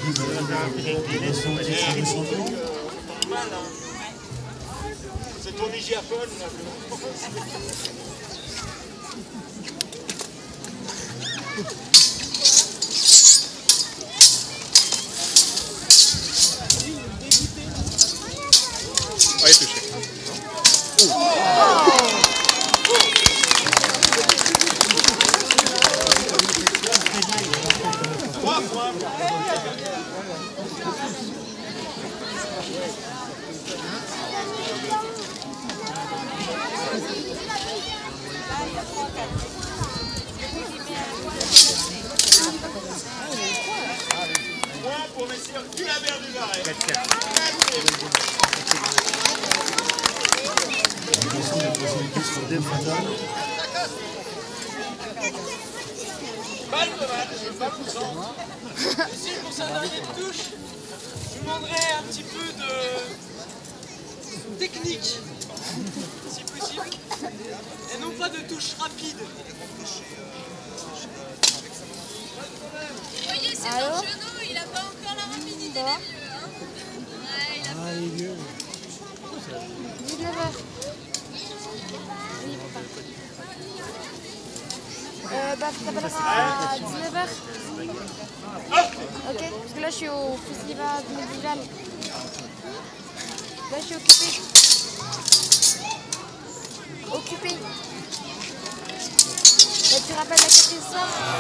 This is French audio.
C'est ton hygiaphone là. Allez, touché. Pour messieurs Guilabert du Marais. Ici, pour sa dernière touche, je vous demanderai un petit peu de technique, si possible, et non pas de touche rapide. Vous voyez, c'est un genou, il n'a pas encore la rapidité des vieux. Hein, ouais, il a pas... les vieux. 19h. Bah, je t'appellerai à 19h. Ok, parce que là je suis au festival médiéval. Là je suis occupé. Occupé. Bah, tu rappelles la carte ce soir?